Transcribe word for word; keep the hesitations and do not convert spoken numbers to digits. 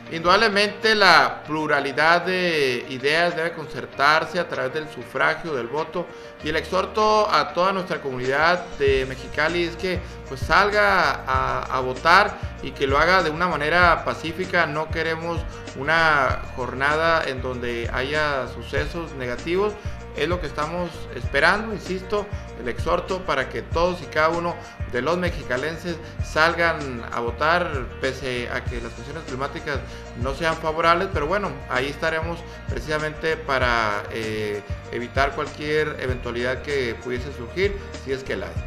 Indudablemente la pluralidad de ideas debe concertarse a través del sufragio, del voto, y el exhorto a toda nuestra comunidad de Mexicali es que pues salga a, a votar y que lo haga de una manera pacífica. No queremos una jornada en donde haya sucesos negativos. Es lo que estamos esperando, insisto, el exhorto para que todos y cada uno de los mexicalenses salgan a votar, pese a que las condiciones climáticas no sean favorables, pero bueno, ahí estaremos precisamente para eh, evitar cualquier eventualidad que pudiese surgir, si es que la hay.